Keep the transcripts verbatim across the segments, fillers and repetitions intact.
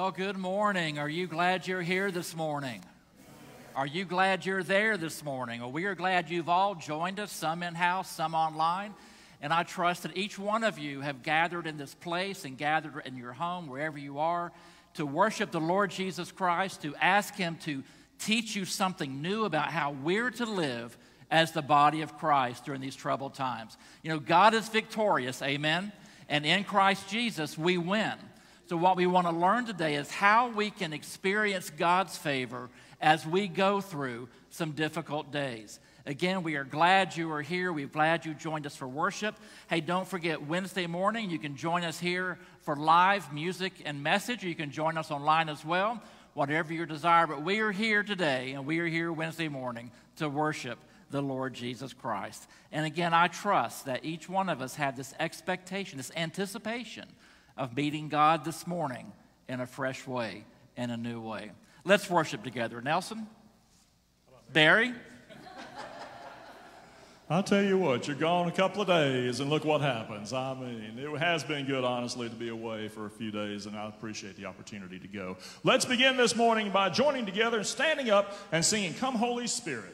Well, good morning. Are you glad you're here this morning? Are you glad you're there this morning? Well, we are glad you've all joined us, some in-house, some online. And I trust that each one of you have gathered in this place and gathered in your home, wherever you are, to worship the Lord Jesus Christ, to ask Him to teach you something new about how we're to live as the body of Christ during these troubled times. You know, God is victorious, amen? And in Christ Jesus, we win. So what we want to learn today is how we can experience God's favor as we go through some difficult days. Again, we are glad you are here. We're glad you joined us for worship. Hey, don't forget, Wednesday morning, you can join us here for live music and message. You can join us online as well, whatever your desire. But we are here today, and we are here Wednesday morning to worship the Lord Jesus Christ. And again, I trust that each one of us had this expectation, this anticipation of meeting God this morning in a fresh way, in a new way. Let's worship together. Nelson? Barry? I'll tell you what, you're gone a couple of days, and look what happens. I mean, it has been good, honestly, to be away for a few days, and I appreciate the opportunity to go. Let's begin this morning by joining together and standing up and singing, "Come Holy Spirit."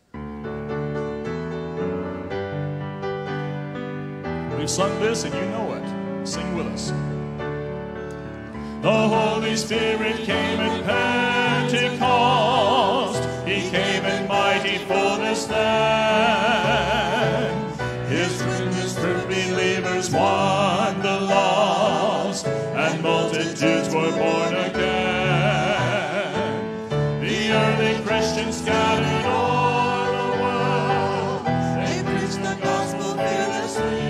We've sung this, and you know it. Sing with us. The Holy Spirit came at Pentecost. He came in mighty fullness then. His witness through believers won the lost, and multitudes were born again. The early Christians scattered all the world. They preached the gospel fearlessly.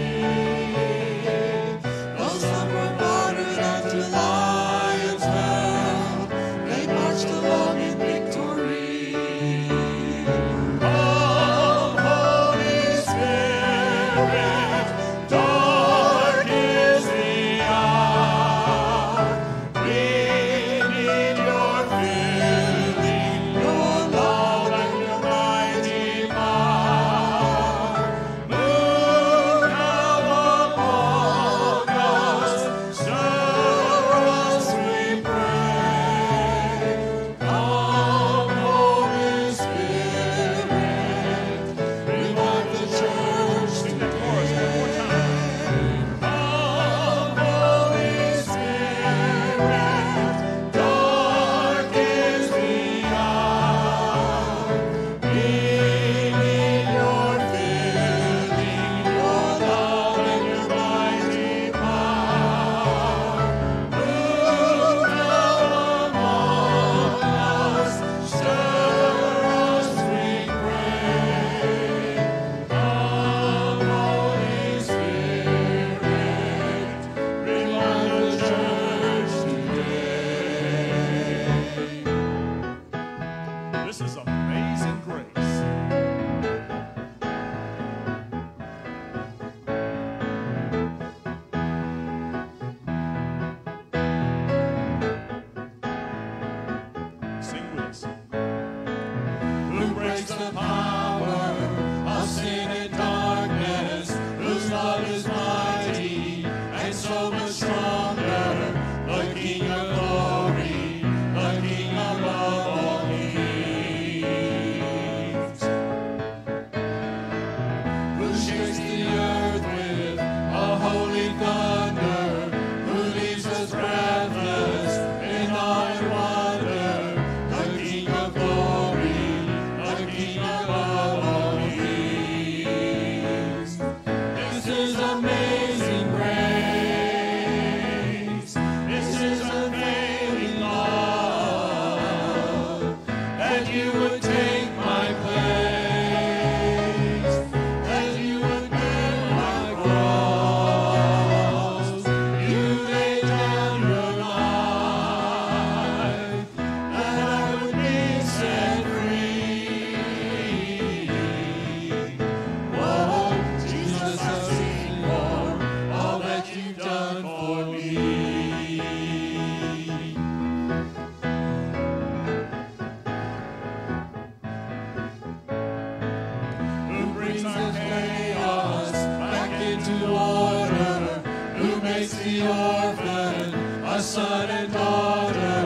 Makes the orphan a son and daughter.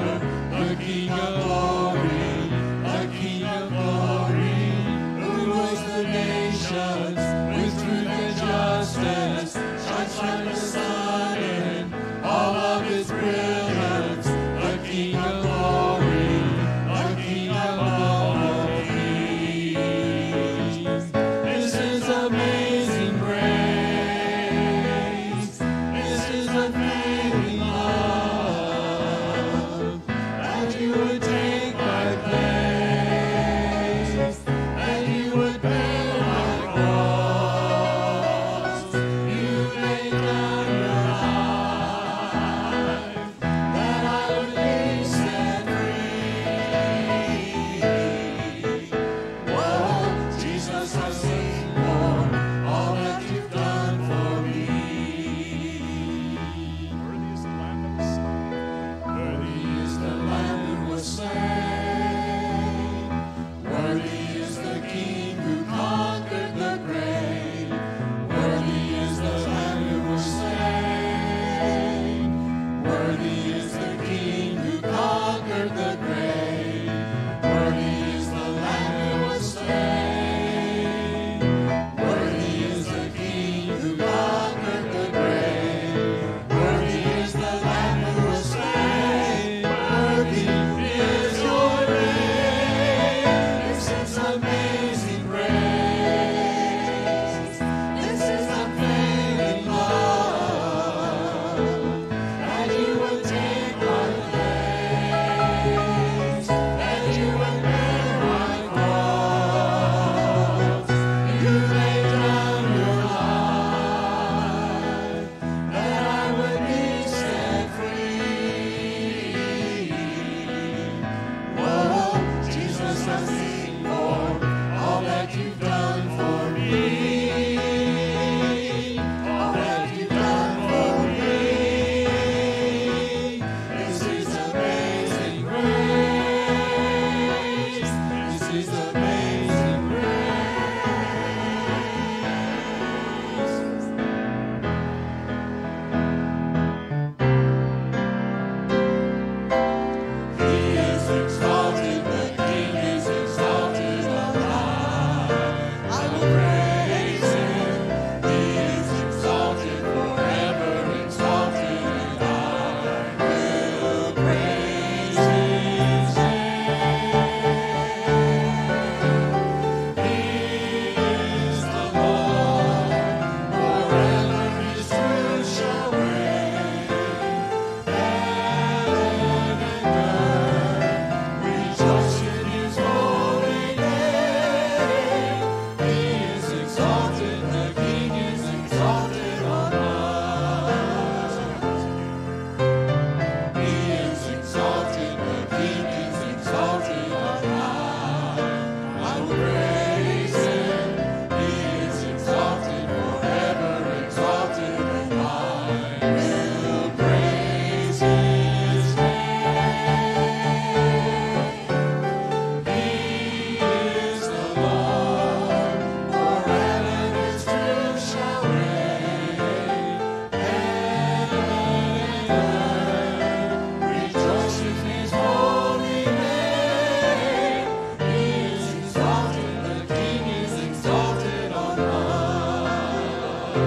King of glory, the King of glory, who rules the nations with truth and justice, shines like the sun in all of his brilliance. The King of glory, the King of all kings. This is amazing grace. This is unfailing love, that you would take my place, that you would bear my cross. You laid down your life, that I would be set free. Whoa, Jesus, I sing for all that you've done for me. Worthy is the Lamb that was slain. Worthy is the Lamb who was slain. Worthy is the King who conquered the grave. Worthy is the Lamb who was slain. Worthy is the King who conquered the grave. Worthy is the Lamb who was slain. Worthy is the King who conquered the grave. Worthy is the Lamb who was slain. Worthy is your name. This is amazing grace. This is unfailing love, that you would take my place, that you would bear my cross. You laid down your life, that I would be set free. Whoa, Jesus, I sing for all that you've done for me. All that you've done for me. This is amazing grace. This is amazing grace. He is exalted, the King is exalted on high. I will praise him. He is exalted, forever exalted, and I will praise his name. He is the Lord, forever his truth shall reign. Heaven and earth rejoice in his holy name. He is exalted, the King is exalted on high. He is exalted, the King is exalted on high. I will praise him. He is exalted, forever exalted, and I will praise his name. He is the Lord, forever his truth shall reign. Heaven and earth rejoice in his holy name. He is exalted, the King is exalted on high.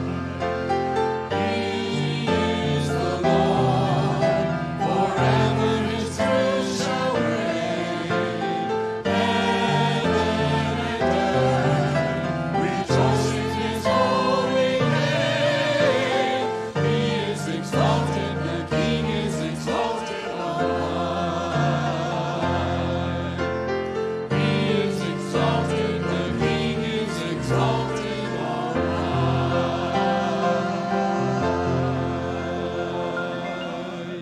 He is the Lord, forever his truth shall reign. Heaven and earth rejoice in his holy name. He is exalted, the King is exalted on high. He is exalted, the King is exalted on high.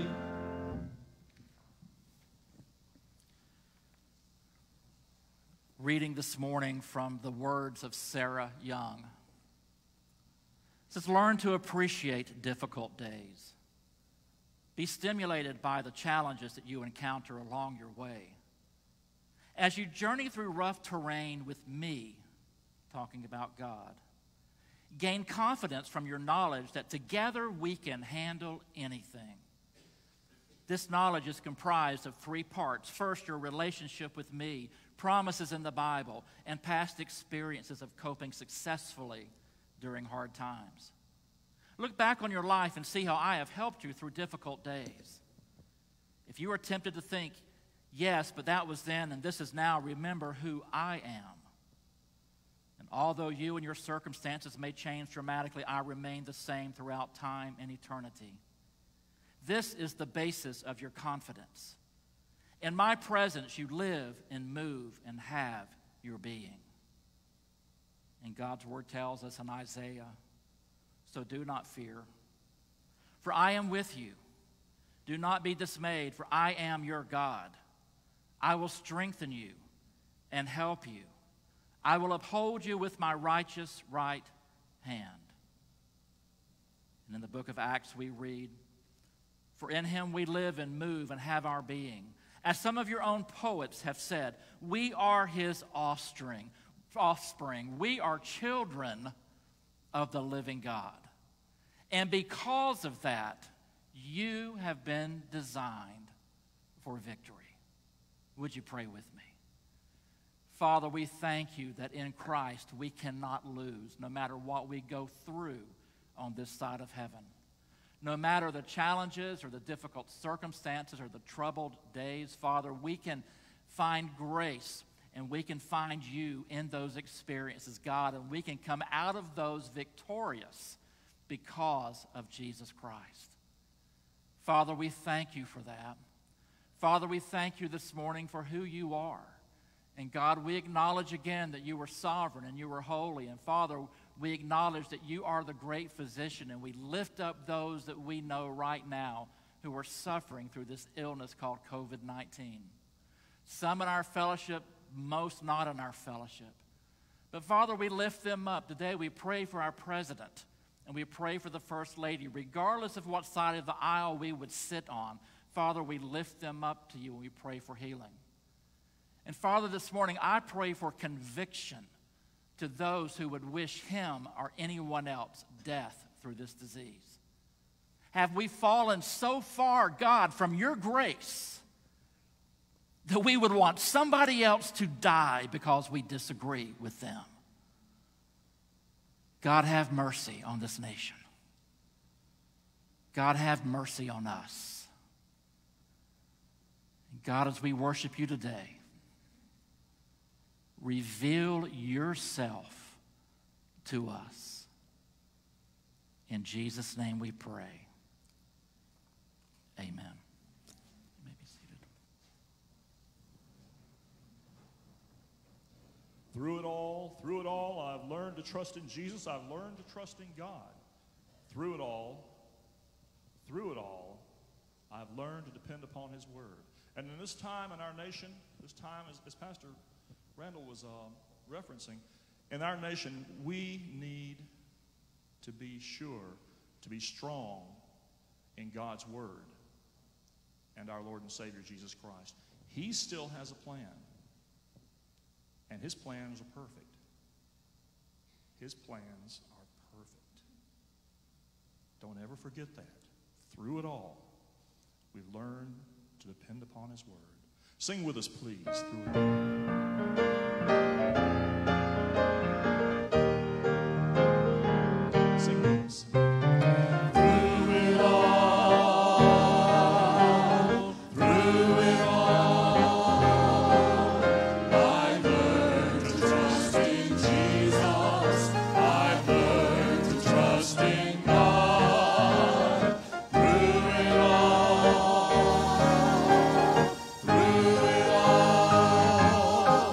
Reading this morning from the words of Sarah Young. It says, learn to appreciate difficult days. Be stimulated by the challenges that you encounter along your way. As you journey through rough terrain with me, talking about God, gain confidence from your knowledge that together we can handle anything. This knowledge is comprised of three parts. First, your relationship with me, promises in the Bible, and past experiences of coping successfully during hard times. Look back on your life and see how I have helped you through difficult days. If you are tempted to think, yes, but that was then and this is now, remember who I am. And although you and your circumstances may change dramatically, I remain the same throughout time and eternity. This is the basis of your confidence. In my presence, you live and move and have your being. And God's word tells us in Isaiah, so do not fear, for I am with you. Do not be dismayed, for I am your God. I will strengthen you and help you. I will uphold you with my righteous right hand. And in the book of Acts we read, for in him we live and move and have our being. As some of your own poets have said, we are his offspring. offspring. We are children of the living God. And because of that, you have been designed for victory. Would you pray with me? Father, we thank you that in Christ we cannot lose no matter what we go through on this side of heaven. No matter the challenges or the difficult circumstances or the troubled days, Father, we can find grace and we can find you in those experiences, God, and we can come out of those victorious because of Jesus Christ. Father, we thank you for that. Father, we thank you this morning for who you are. And God, we acknowledge again that you are sovereign and you are holy. And Father, we acknowledge that you are the great physician, and we lift up those that we know right now who are suffering through this illness called covid nineteen. Some in our fellowship, most not in our fellowship. But Father, we lift them up. Today we pray for our president, and we pray for the First Lady. Regardless of what side of the aisle we would sit on, Father, we lift them up to you and we pray for healing. And Father, this morning I pray for conviction to those who would wish him or anyone else death through this disease. Have we fallen so far, God, from your grace that we would want somebody else to die because we disagree with them? God, have mercy on this nation. God, have mercy on us. God, as we worship you today, reveal yourself to us. In Jesus' name we pray. Amen. You may be seated. Through it all, through it all, I've learned to trust in Jesus. I've learned to trust in God. Through it all, through it all, I've learned to depend upon his word. And in this time in our nation, this time, as, as Pastor Randall was uh, referencing, in our nation, we need to be sure, to be strong in God's word and our Lord and Savior, Jesus Christ. He still has a plan, and his plans are perfect. His plans are perfect. Don't ever forget that. Through it all, we've learned to depend upon his word. Sing with us, please, through it all. Sing with us. Through it all, through it all, I've learned to trust in Jesus. I've learned to trust in God. Through it all, through it all,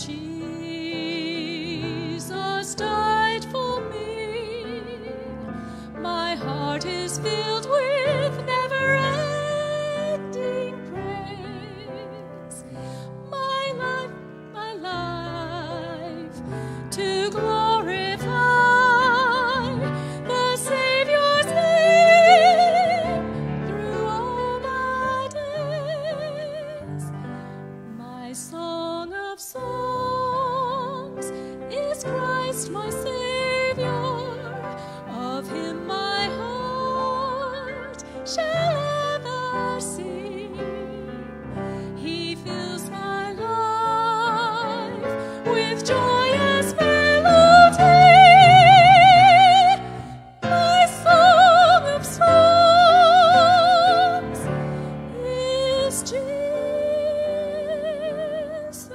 Jesus died for me. My heart is filled with never-ending praise. My life, my life, to glorify the Savior's name through all my days. My song of songs is Christ my Savior. Of him my heart shall ever sing. He fills my life with joyous melody. My song of songs is Jesus.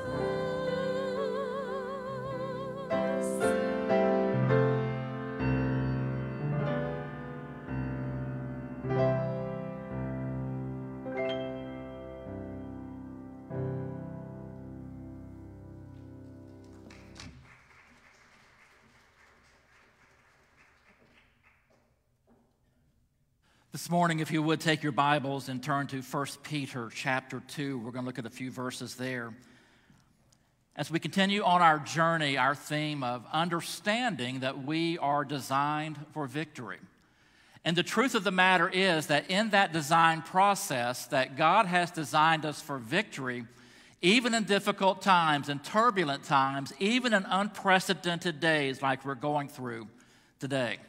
This morning, if you would take your Bibles and turn to First Peter chapter two. We're going to look at a few verses there. As we continue on our journey, our theme of understanding that we are designed for victory. And the truth of the matter is that in that design process, that God has designed us for victory, even in difficult times and turbulent times, even in unprecedented days like we're going through today.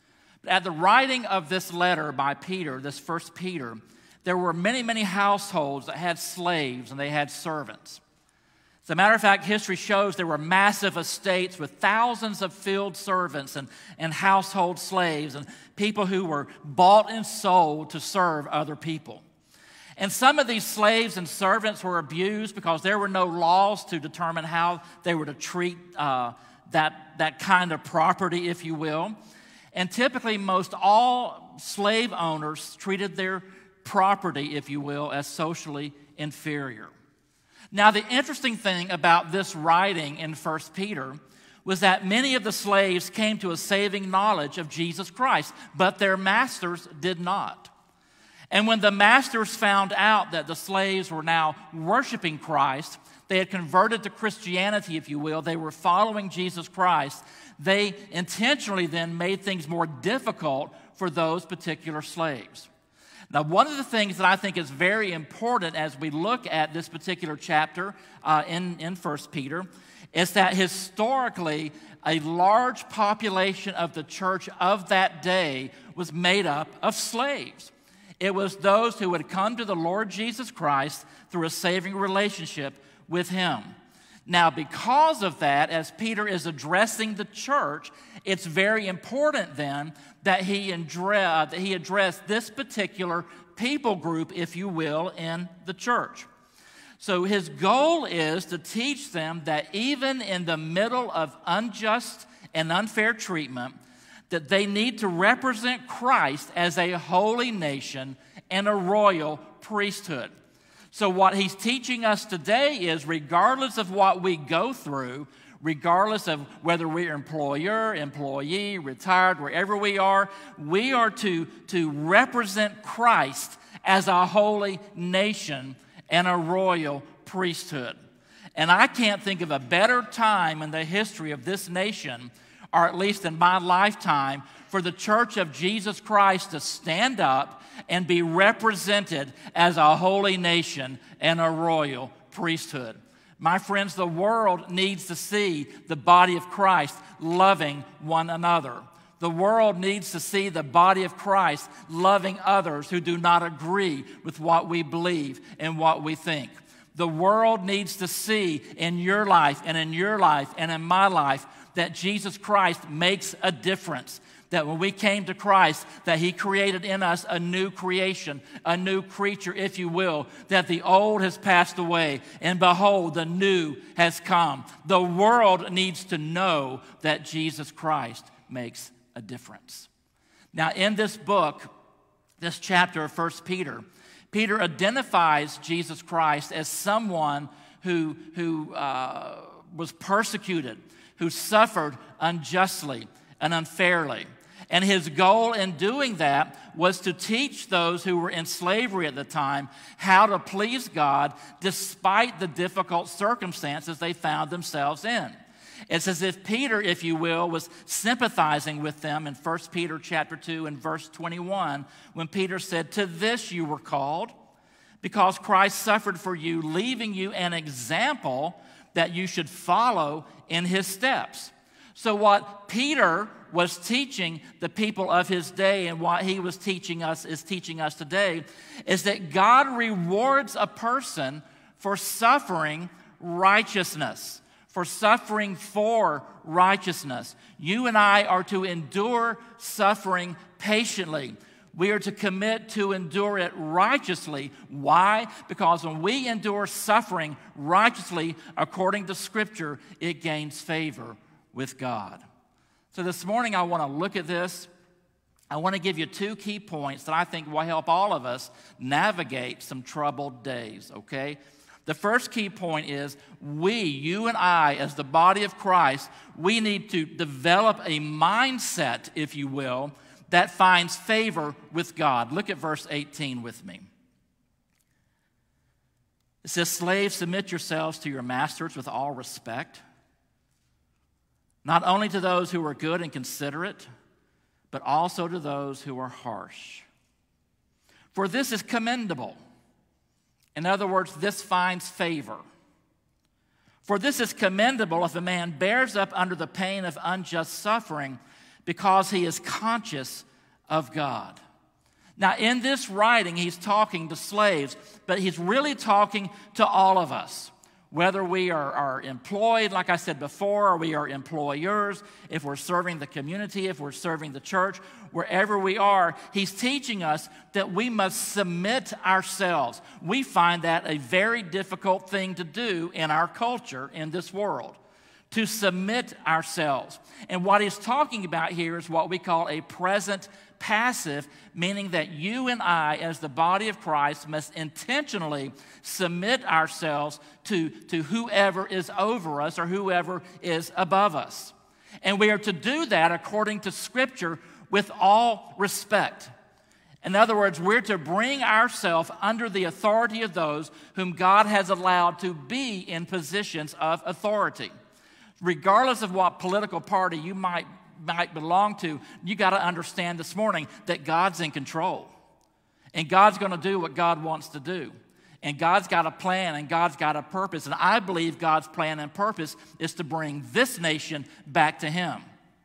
At the writing of this letter by Peter, this First Peter, there were many, many households that had slaves and they had servants. As a matter of fact, history shows there were massive estates with thousands of field servants and, and household slaves and people who were bought and sold to serve other people. And some of these slaves and servants were abused because there were no laws to determine how they were to treat uh, that, that kind of property, if you will. And typically, most all slave owners treated their property, if you will, as socially inferior. Now, the interesting thing about this writing in First Peter was that many of the slaves came to a saving knowledge of Jesus Christ, but their masters did not. And when the masters found out that the slaves were now worshiping Christ, they had converted to Christianity, if you will, they were following Jesus Christ, they intentionally then made things more difficult for those particular slaves. Now, one of the things that I think is very important as we look at this particular chapter uh, in, in First Peter is that historically a large population of the church of that day was made up of slaves. It was those who had come to the Lord Jesus Christ through a saving relationship with him. Now, because of that, as Peter is addressing the church, it's very important then that he, address, that he address this particular people group, if you will, in the church. So his goal is to teach them that even in the middle of unjust and unfair treatment, that they need to represent Christ as a holy nation and a royal priesthood. So what he's teaching us today is regardless of what we go through, regardless of whether we're employer, employee, retired, wherever we are, we are to, to represent Christ as a holy nation and a royal priesthood. And I can't think of a better time in the history of this nation, or at least in my lifetime, for the Church of Jesus Christ to stand up and be represented as a holy nation and a royal priesthood. My friends, the world needs to see the body of Christ loving one another. The world needs to see the body of Christ loving others who do not agree with what we believe and what we think. The world needs to see in your life and in your life and in my life that Jesus Christ makes a difference. That when we came to Christ, that he created in us a new creation, a new creature, if you will, that the old has passed away, and behold, the new has come. The world needs to know that Jesus Christ makes a difference. Now, in this book, this chapter of First Peter, Peter identifies Jesus Christ as someone who, who uh, was persecuted, who suffered unjustly and unfairly. And his goal in doing that was to teach those who were in slavery at the time how to please God despite the difficult circumstances they found themselves in. It's as if Peter, if you will, was sympathizing with them in First Peter chapter two and verse twenty-one, when Peter said, "To this you were called, because Christ suffered for you, leaving you an example that you should follow in his steps." So what Peter was teaching the people of his day, and what he was teaching us is teaching us today, is that God rewards a person for suffering righteousness, for suffering for righteousness. You and I are to endure suffering patiently. We are to commit to endure it righteously. Why? Because when we endure suffering righteously, according to Scripture, it gains favor with God. So this morning I want to look at this. I want to give you two key points that I think will help all of us navigate some troubled days, okay? The first key point is we, you and I, as the body of Christ, we need to develop a mindset, if you will, that finds favor with God. Look at verse eighteen with me. It says, "Slaves, submit yourselves to your masters with all respect, not only to those who are good and considerate, but also to those who are harsh. For this is commendable." In other words, this finds favor. "For this is commendable if a man bears up under the pain of unjust suffering, because he is conscious of God." Now, in this writing, he's talking to slaves, but he's really talking to all of us. Whether we are, are employed, like I said before, or we are employers, if we're serving the community, if we're serving the church, wherever we are, he's teaching us that we must submit ourselves. We find that a very difficult thing to do in our culture, in this world, to submit ourselves. And what he's talking about here is what we call a present passive, meaning that you and I, as the body of Christ, must intentionally submit ourselves to, to whoever is over us or whoever is above us. And we are to do that according to Scripture with all respect. In other words, we're to bring ourselves under the authority of those whom God has allowed to be in positions of authority. Regardless of what political party you might might belong to, you got to understand this morning that God's in control. And God's going to do what God wants to do. And God's got a plan and God's got a purpose. And I believe God's plan and purpose is to bring this nation back to Him.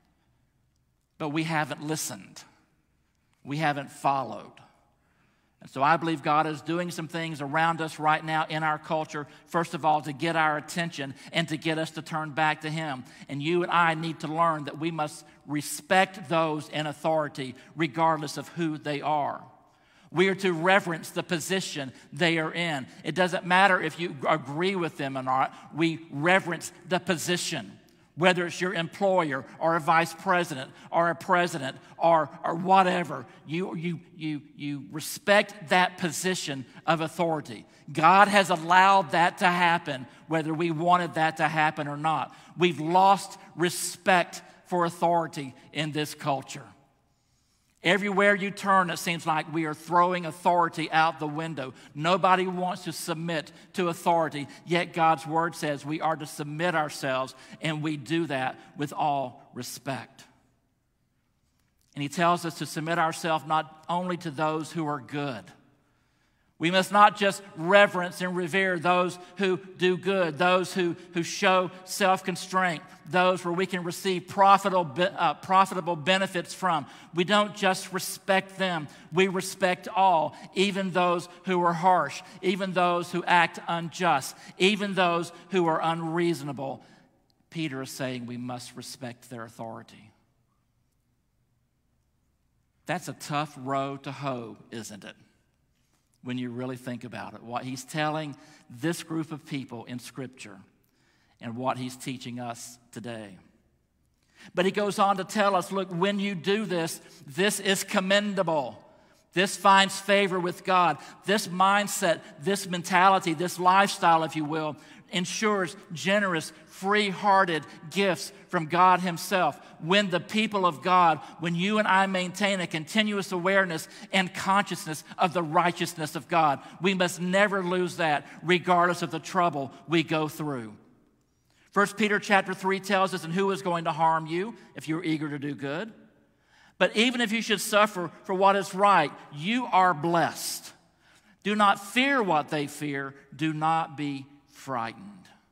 But we haven't listened. We haven't followed. And so I believe God is doing some things around us right now in our culture, first of all, to get our attention and to get us to turn back to Him. And you and I need to learn that we must respect those in authority regardless of who they are. We are to reverence the position they are in. It doesn't matter if you agree with them or not. We reverence the position. Whether it's your employer or a vice president or a president or, or whatever, you, you, you, you respect that position of authority. God has allowed that to happen, whether we wanted that to happen or not. We've lost respect for authority in this culture. Everywhere you turn, it seems like we are throwing authority out the window. Nobody wants to submit to authority, yet God's Word says we are to submit ourselves, and we do that with all respect. And He tells us to submit ourselves not only to those who are good. We must not just reverence and revere those who do good, those who, who show self-constraint, those where we can receive profitable, uh, profitable benefits from. We don't just respect them. We respect all, even those who are harsh, even those who act unjust, even those who are unreasonable. Peter is saying we must respect their authority. That's a tough row to hoe, isn't it? When you really think about it, what he's telling this group of people in Scripture and what he's teaching us today. But he goes on to tell us, look, when you do this, this is commendable. This finds favor with God. This mindset, this mentality, this lifestyle, if you will, ensures generous, free-hearted gifts from God himself. When the people of God, when you and I maintain a continuous awareness and consciousness of the righteousness of God, we must never lose that regardless of the trouble we go through. First Peter chapter three tells us, and who is going to harm you if you're eager to do good? But even if you should suffer for what is right, you are blessed. Do not fear what they fear. Do not be frightened.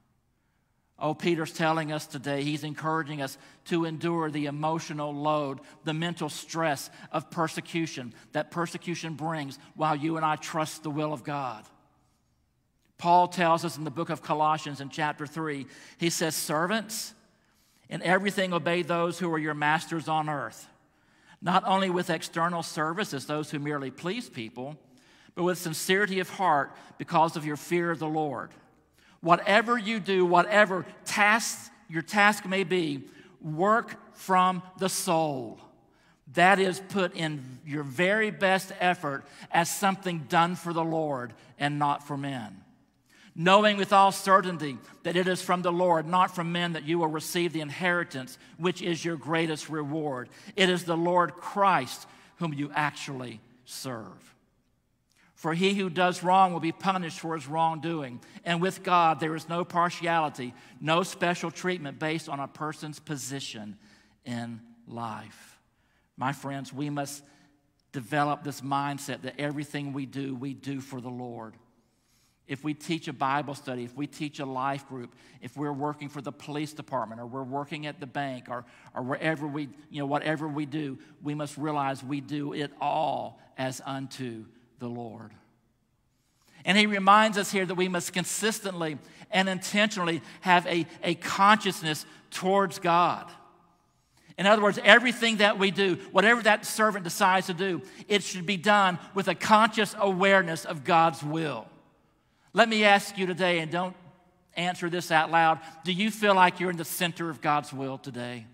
Oh, Peter's telling us today, he's encouraging us to endure the emotional load, the mental stress of persecution that persecution brings while you and I trust the will of God. Paul tells us in the book of Colossians in chapter three, he says, servants, in everything obey those who are your masters on earth, not only with external service as those who merely please people, but with sincerity of heart because of your fear of the Lord. Whatever you do, whatever task your task may be, work from the soul. That is, put in your very best effort as something done for the Lord and not for men. Knowing with all certainty that it is from the Lord, not from men, that you will receive the inheritance, which is your greatest reward. It is the Lord Christ whom you actually serve. For he who does wrong will be punished for his wrongdoing. And with God, there is no partiality, no special treatment based on a person's position in life. My friends, we must develop this mindset that everything we do, we do for the Lord. If we teach a Bible study, if we teach a life group, if we're working for the police department or we're working at the bank or, or wherever we, you know, whatever we do, we must realize we do it all as unto the Lord. And he reminds us here that we must consistently and intentionally have a, a consciousness towards God. In other words, everything that we do, whatever that servant decides to do, it should be done with a conscious awareness of God's will. Let me ask you today, and don't answer this out loud, do you feel like you're in the center of God's will today?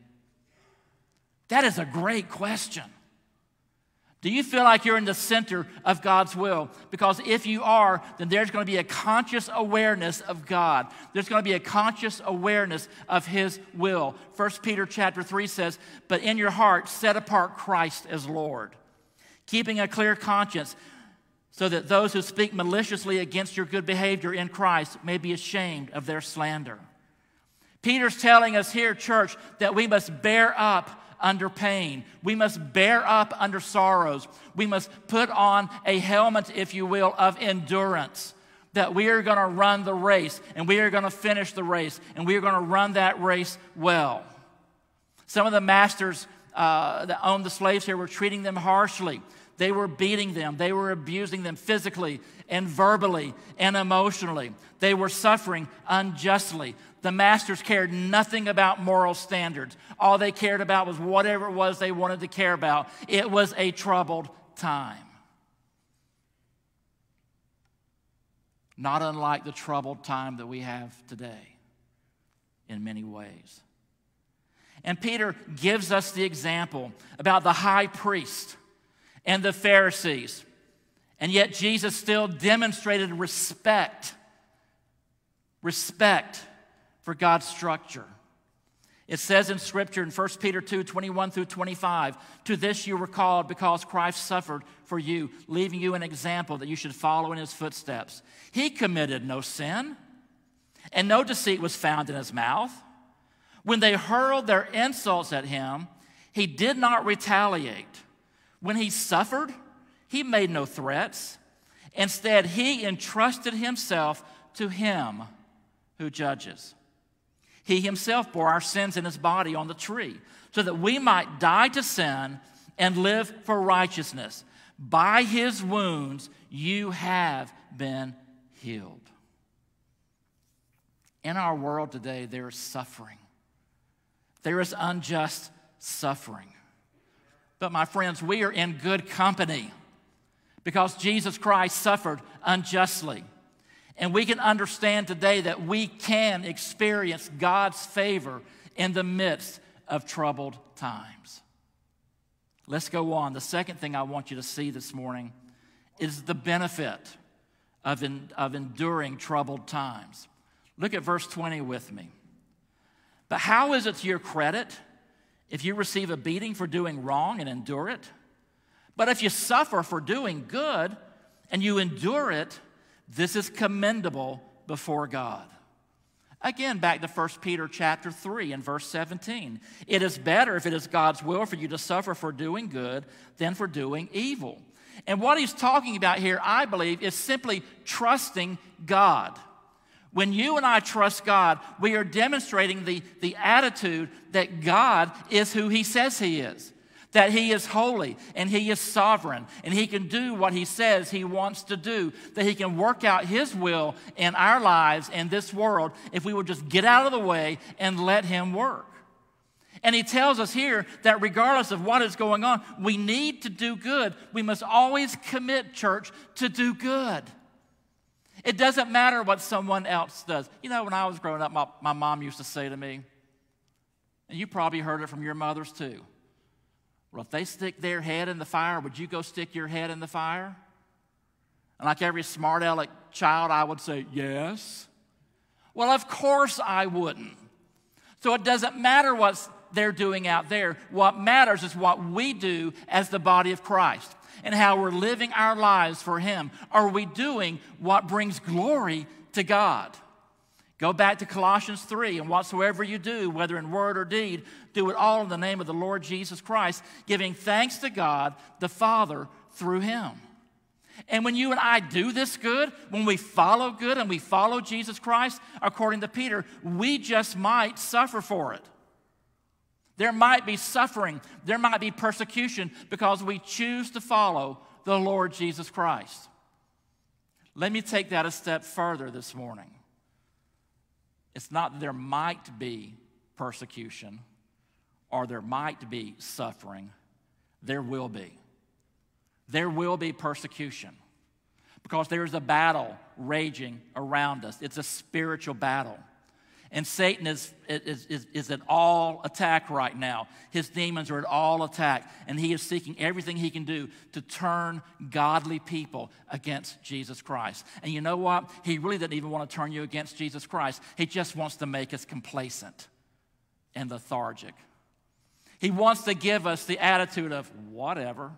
That is a great question. Do you feel like you're in the center of God's will? Because if you are, then there's going to be a conscious awareness of God. There's going to be a conscious awareness of his will. First Peter chapter three says, but in your heart set apart Christ as Lord, keeping a clear conscience, so that those who speak maliciously against your good behavior in Christ may be ashamed of their slander. Peter's telling us here, church, that we must bear up under pain. We must bear up under sorrows. We must put on a helmet, if you will, of endurance, that we are going to run the race and we are going to finish the race and we are going to run that race well. Some of the masters uh, that owned the slaves here were treating them harshly. They were beating them. They were abusing them physically and verbally and emotionally. They were suffering unjustly. The masters cared nothing about moral standards. All they cared about was whatever it was they wanted to care about. It was a troubled time. Not unlike the troubled time that we have today in many ways. And Peter gives us the example about the high priest and the Pharisees. And yet Jesus still demonstrated respect. Respect for God's structure. It says in Scripture in First Peter two, twenty-one through twenty-five, to this you were called because Christ suffered for you, leaving you an example that you should follow in his footsteps. He committed no sin, and no deceit was found in his mouth. When they hurled their insults at him, he did not retaliate. When he suffered, he made no threats. Instead, he entrusted himself to him who judges. He himself bore our sins in his body on the tree, so that we might die to sin and live for righteousness. By his wounds you have been healed. In our world today, there is suffering. There is unjust suffering. But my friends, we are in good company because Jesus Christ suffered unjustly. And we can understand today that we can experience God's favor in the midst of troubled times. Let's go on. The second thing I want you to see this morning is the benefit of, in, of enduring troubled times. Look at verse twenty with me. But how is it to your credit if you receive a beating for doing wrong and endure it? But if you suffer for doing good and you endure it, this is commendable before God. Again, back to First Peter chapter three and verse seventeen. It is better if it is God's will for you to suffer for doing good than for doing evil. And what he's talking about here, I believe, is simply trusting God. When you and I trust God, we are demonstrating the, the attitude that God is who he says he is. That he is holy and he is sovereign and he can do what he says he wants to do. That he can work out his will in our lives and this world if we would just get out of the way and let him work. And he tells us here that regardless of what is going on, we need to do good. We must always commit, church, to do good. It doesn't matter what someone else does. You know, when I was growing up, my, my mom used to say to me, and you probably heard it from your mothers too, well, if they stick their head in the fire, would you go stick your head in the fire? And like every smart aleck child, I would say, yes. Well, of course I wouldn't. So it doesn't matter what they're doing out there. What matters is what we do as the body of Christ and how we're living our lives for him. Are we doing what brings glory to God? Go back to Colossians three, and whatsoever you do, whether in word or deed, do it all in the name of the Lord Jesus Christ, giving thanks to God the Father through him. And when you and I do this good, when we follow good and we follow Jesus Christ, according to Peter, we just might suffer for it. There might be suffering, there might be persecution because we choose to follow the Lord Jesus Christ. Let me take that a step further this morning. It's not that there might be persecution or there might be suffering. There will be. There will be persecution because there is a battle raging around us. It's a spiritual battle. And Satan is, is, is, is at all attack right now. His demons are at all attack, and he is seeking everything he can do to turn godly people against Jesus Christ. And you know what? He really doesn't even want to turn you against Jesus Christ. He just wants to make us complacent and lethargic. He wants to give us the attitude of whatever.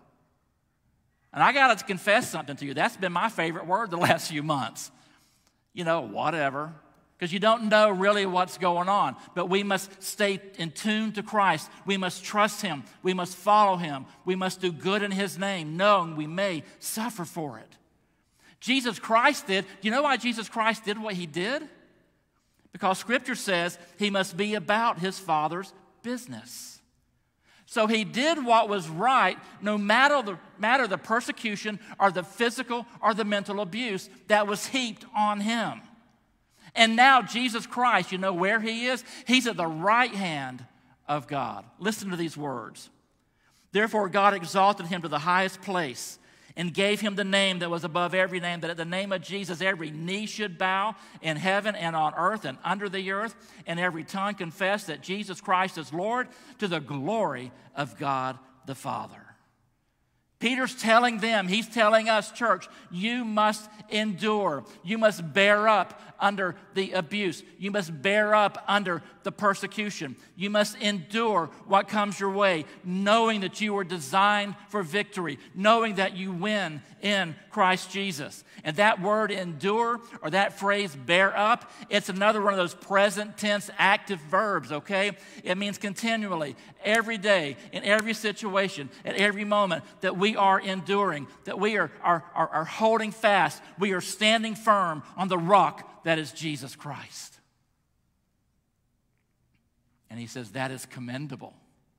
And I got to confess something to you. That's been my favorite word the last few months. You know, whatever. Because you don't know really what's going on. But we must stay in tune to Christ. We must trust him. We must follow him. We must do good in his name, knowing we may suffer for it. Jesus Christ did. Do you know why Jesus Christ did what he did? Because Scripture says he must be about his Father's business. So he did what was right, no matter the, matter the persecution or the physical or the mental abuse that was heaped on him. And now Jesus Christ, you know where he is? He's at the right hand of God. Listen to these words. Therefore God exalted him to the highest place and gave him the name that was above every name, that at the name of Jesus every knee should bow in heaven and on earth and under the earth, and every tongue confess that Jesus Christ is Lord, to the glory of God the Father. Peter's telling them, he's telling us, church, you must endure. You must bear up under the abuse. You must bear up under the persecution. You must endure what comes your way, knowing that you were designed for victory, knowing that you win in Christ Jesus. And that word endure, or that phrase bear up, it's another one of those present tense active verbs, okay? It means continually, every day, in every situation, at every moment, that we are enduring, that we are, are, are, are holding fast, we are standing firm on the rock that is Jesus Christ. And he says that is commendable.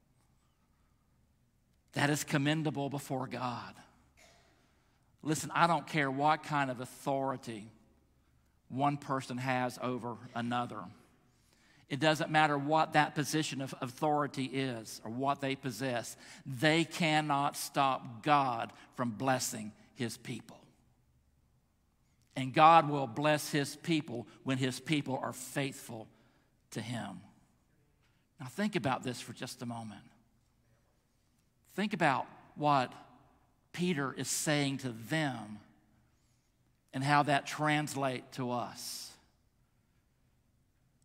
That is commendable before God. Listen, I don't care what kind of authority one person has over another. It doesn't matter what that position of authority is or what they possess. They cannot stop God from blessing his people. And God will bless his people when his people are faithful to him. Now think about this for just a moment. Think about what Peter is saying to them and how that translates to us.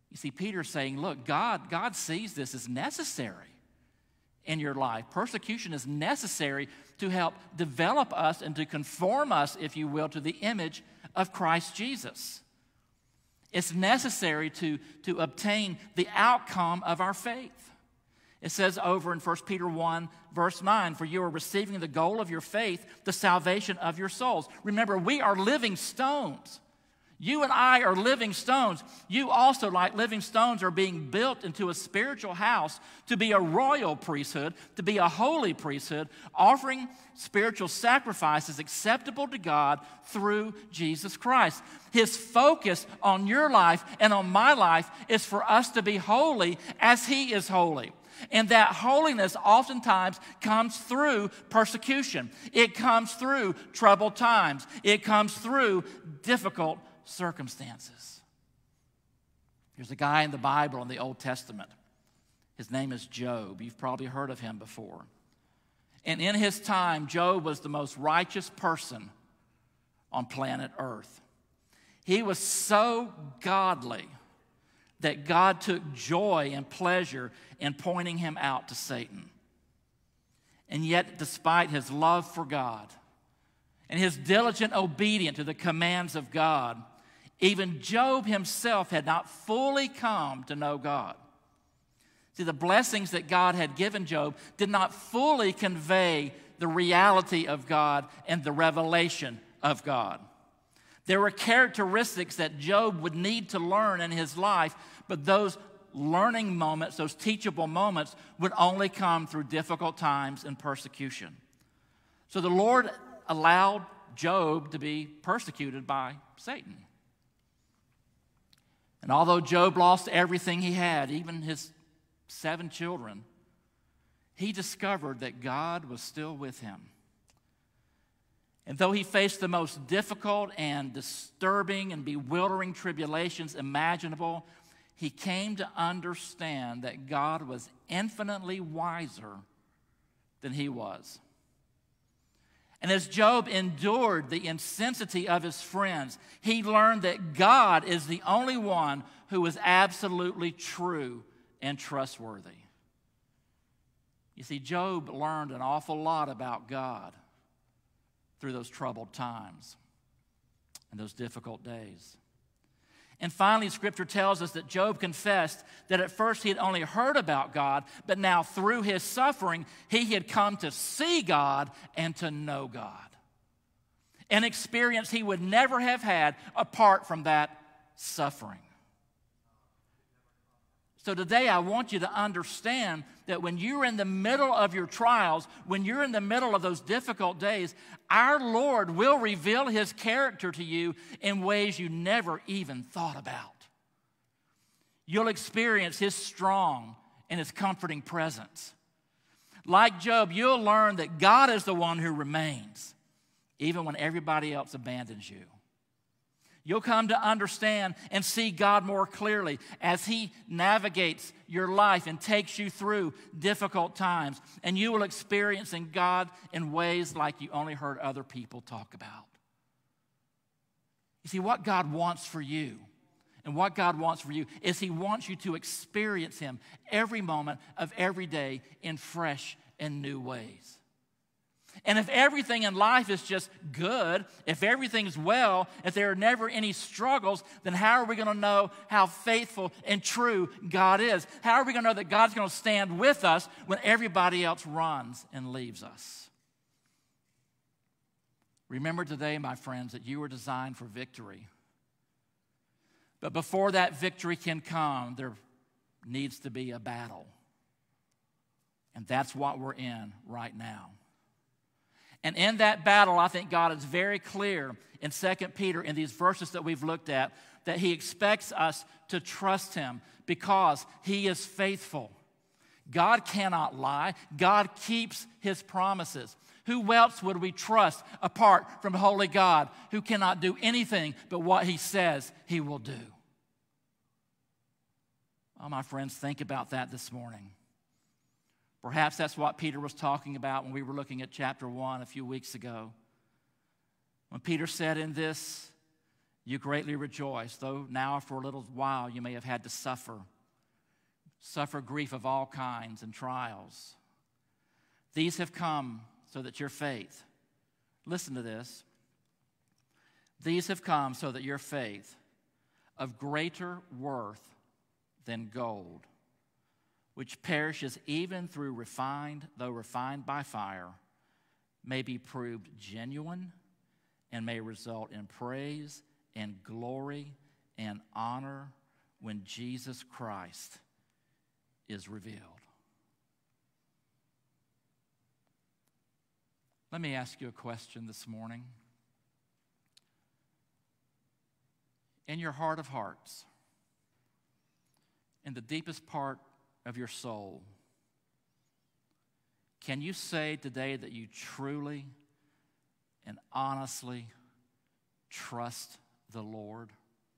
You see, Peter's saying, look, God, God sees this as necessary in your life. Persecution is necessary to help develop us and to conform us, if you will, to the image of Christ Jesus. It's necessary to, to obtain the outcome of our faith. It says over in First Peter one, verse nine, for you are receiving the goal of your faith, the salvation of your souls. Remember, we are living stones. You and I are living stones. You also, like living stones, are being built into a spiritual house to be a royal priesthood, to be a holy priesthood, offering spiritual sacrifices acceptable to God through Jesus Christ. His focus on your life and on my life is for us to be holy as He is holy. And that holiness oftentimes comes through persecution. It comes through troubled times. It comes through difficult circumstances. There's a guy in the Bible in the Old Testament. His name is Job. You've probably heard of him before. And in his time, Job was the most righteous person on planet Earth. He was so godly that God took joy and pleasure in pointing him out to Satan. And yet, despite his love for God and his diligent obedience to the commands of God, even Job himself had not fully come to know God. See, the blessings that God had given Job did not fully convey the reality of God and the revelation of God. There were characteristics that Job would need to learn in his life, but those learning moments, those teachable moments, would only come through difficult times and persecution. So the Lord allowed Job to be persecuted by Satan. And although Job lost everything he had, even his seven children, he discovered that God was still with him. And though he faced the most difficult and disturbing and bewildering tribulations imaginable, he came to understand that God was infinitely wiser than he was. And as Job endured the insincerity of his friends, he learned that God is the only one who is absolutely true and trustworthy. You see, Job learned an awful lot about God through those troubled times and those difficult days. And finally, Scripture tells us that Job confessed that at first he had only heard about God, but now through his suffering, he had come to see God and to know God. An experience he would never have had apart from that suffering. So today I want you to understand that when you're in the middle of your trials, when you're in the middle of those difficult days, our Lord will reveal His character to you in ways you never even thought about. You'll experience His strong and His comforting presence. Like Job, you'll learn that God is the one who remains, even when everybody else abandons you. You'll come to understand and see God more clearly as He navigates your life and takes you through difficult times. And you will experience in God in ways like you only heard other people talk about. You see, what God wants for you and what God wants for you is He wants you to experience Him every moment of every day in fresh and new ways. And if everything in life is just good, if everything's well, if there are never any struggles, then how are we going to know how faithful and true God is? How are we going to know that God's going to stand with us when everybody else runs and leaves us? Remember today, my friends, that you were designed for victory. But before that victory can come, there needs to be a battle. And that's what we're in right now. And in that battle, I think God is very clear in Second Peter, in these verses that we've looked at, that He expects us to trust Him because He is faithful. God cannot lie. God keeps His promises. Who else would we trust apart from holy God, who cannot do anything but what He says He will do? Oh, my friends, think about that this morning. Perhaps that's what Peter was talking about when we were looking at chapter one a few weeks ago. When Peter said in this, you greatly rejoice, though now for a little while you may have had to suffer, suffer grief of all kinds and trials. These have come so that your faith, listen to this, these have come so that your faith, of greater worth than gold, which perishes even through refined, though refined by fire, may be proved genuine and may result in praise and glory and honor when Jesus Christ is revealed. Let me ask you a question this morning. In your heart of hearts, in the deepest part of your soul, can you say today that you truly and honestly trust the Lord?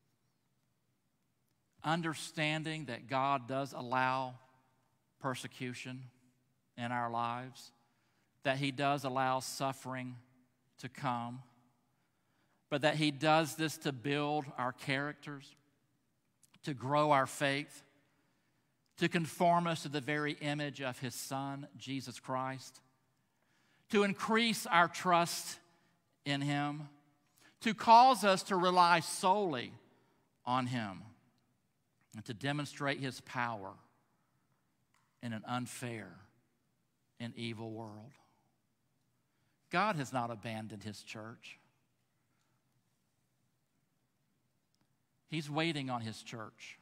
Understanding that God does allow persecution in our lives, that He does allow suffering to come, but that He does this to build our characters, to grow our faith, to conform us to the very image of His Son, Jesus Christ, to increase our trust in Him, to cause us to rely solely on Him, and to demonstrate His power in an unfair and evil world. God has not abandoned His church. He's waiting on His church.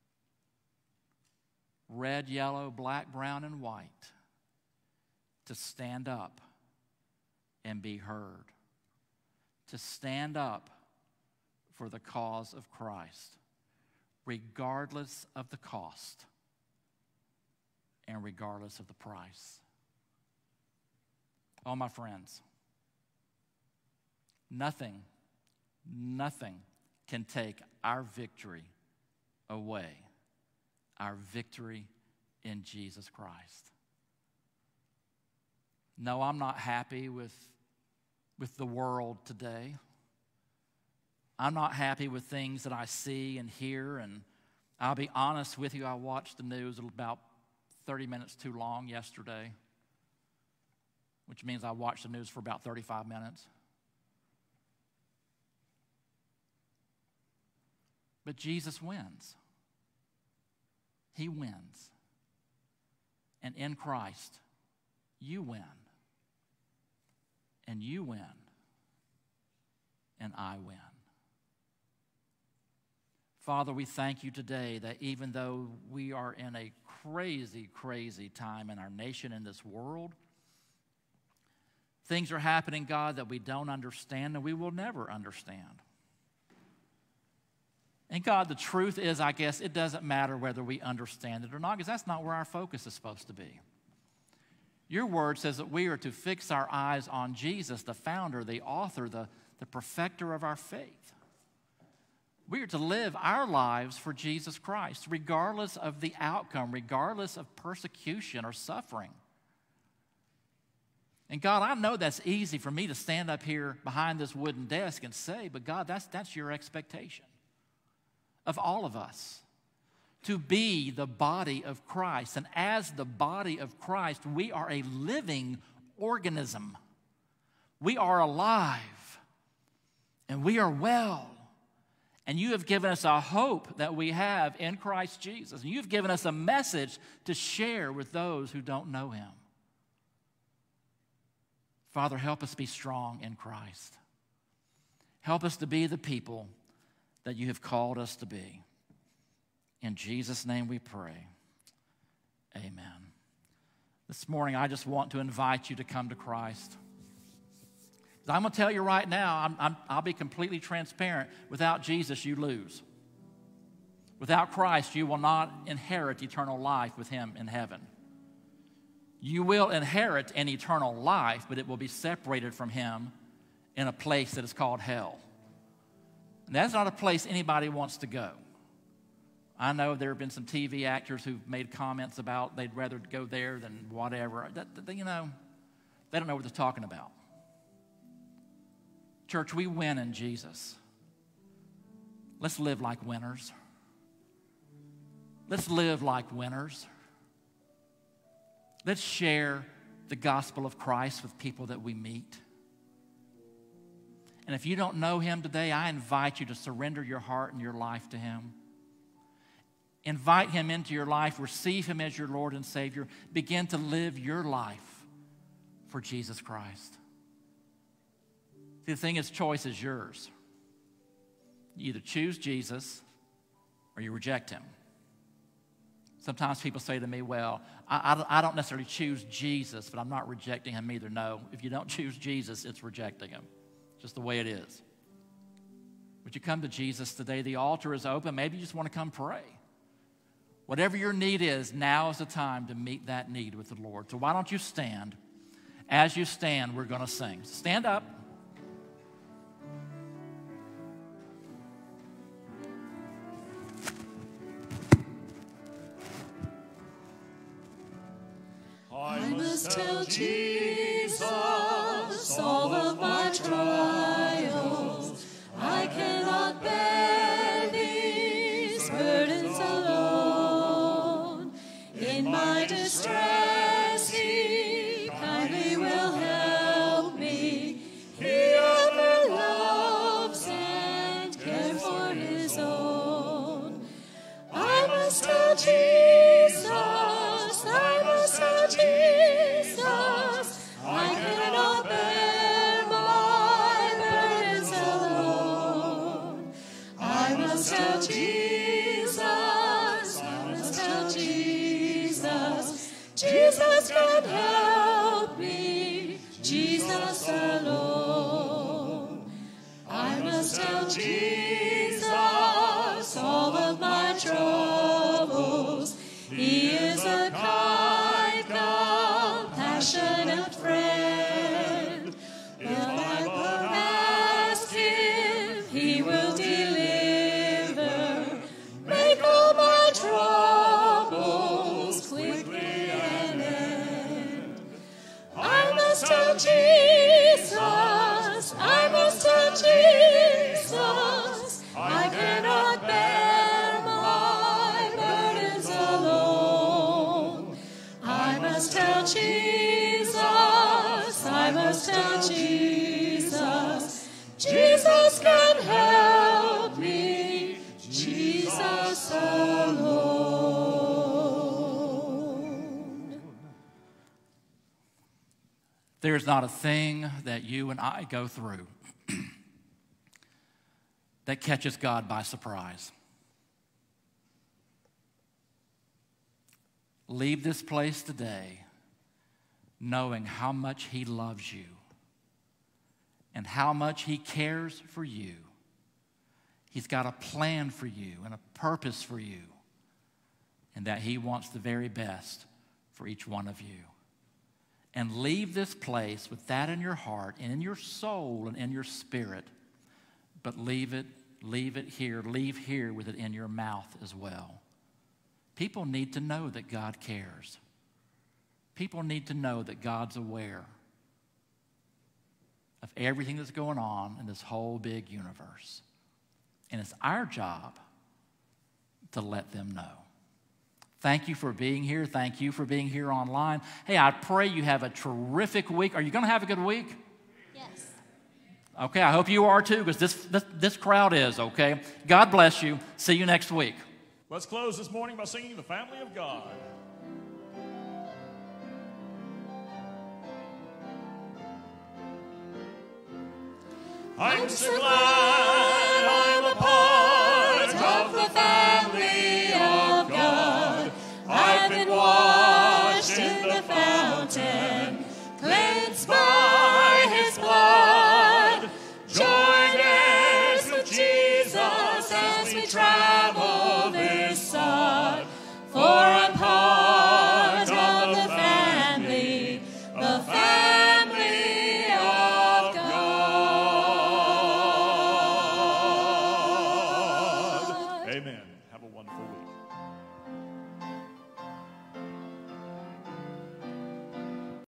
Red, yellow, black, brown, and white, to stand up and be heard. To stand up for the cause of Christ, regardless of the cost and regardless of the price. Oh, my friends, nothing, nothing can take our victory away, our victory in Jesus Christ. No, I'm not happy with, with the world today. I'm not happy with things that I see and hear, and I'll be honest with you, I watched the news about thirty minutes too long yesterday, which means I watched the news for about thirty-five minutes. But Jesus wins. He wins. And in Christ, you win. And you win. And I win. Father, we thank you today that even though we are in a crazy, crazy time in our nation, in this world, things are happening, God, that we don't understand and we will never understand. And God, the truth is, I guess, it doesn't matter whether we understand it or not, because that's not where our focus is supposed to be. Your word says that we are to fix our eyes on Jesus, the founder, the author, the, the perfecter of our faith. We are to live our lives for Jesus Christ, regardless of the outcome, regardless of persecution or suffering. And God, I know that's easy for me to stand up here behind this wooden desk and say, but God, that's, that's your expectation of all of us, to be the body of Christ. And as the body of Christ, we are a living organism. We are alive, and we are well. And you have given us a hope that we have in Christ Jesus. And you've given us a message to share with those who don't know Him. Father, help us be strong in Christ. Help us to be the people that you have called us to be. In Jesus' name we pray. Amen. This morning, I just want to invite you to come to Christ. I'm going to tell you right now, I'm, I'm, I'll be completely transparent. Without Jesus, you lose. Without Christ, you will not inherit eternal life with Him in heaven. You will inherit an eternal life, but it will be separated from Him in a place that is called hell. And that's not a place anybody wants to go. I know there have been some T V actors who've made comments about they'd rather go there than whatever. That, that, you know, they don't know what they're talking about. Church, we win in Jesus. Let's live like winners. Let's live like winners. Let's share the gospel of Christ with people that we meet. And if you don't know him today, I invite you to surrender your heart and your life to him. Invite him into your life. Receive him as your Lord and Savior. Begin to live your life for Jesus Christ. See, the thing is, choice is yours. You either choose Jesus or you reject him. Sometimes people say to me, well, I, I, I don't necessarily choose Jesus, but I'm not rejecting him either. No, if you don't choose Jesus, it's rejecting him. Just the way it is. Would you come to Jesus today? The altar is open. Maybe you just want to come pray. Whatever your need is, now is the time to meet that need with the Lord. So why don't you stand? As you stand, we're going to sing. Stand up. I must tell Jesus all of my trials. I cannot bear these burdens alone. In my distress, he kindly will help me. He ever loves and cares for his own. I must tell Jesus, I must tell Jesus, I cannot bear my burdens alone. I must tell Jesus, I must tell Jesus, Jesus can help me, Jesus alone. I must tell Jesus all of my troubles. He is a kind, compassionate friend. If I but ask him, he will deliver. Make all my troubles quickly an end. I must tell Jesus, I must tell Jesus, I cannot bear my burdens alone. I must tell Jesus, I must tell Jesus, Jesus can help me, Jesus alone. There's not a thing that you and I go through that catches God by surprise. Leave this place today knowing how much he loves you and how much he cares for you. He's got a plan for you and a purpose for you, and that he wants the very best for each one of you. And leave this place with that in your heart and in your soul and in your spirit, but leave it, leave it here, leave here with it in your mouth as well. People need to know that God cares. People need to know that God's aware of everything that's going on in this whole big universe. And it's our job to let them know. Thank you for being here. Thank you for being here online. Hey, I pray you have a terrific week. Are you going to have a good week? Yes. Okay, I hope you are too, because this, this, this crowd is, okay? God bless you. See you next week. Let's close this morning by singing The Family of God. I'm so glad I'm a part of the family of God. I've been washed in the fountain, cleansed by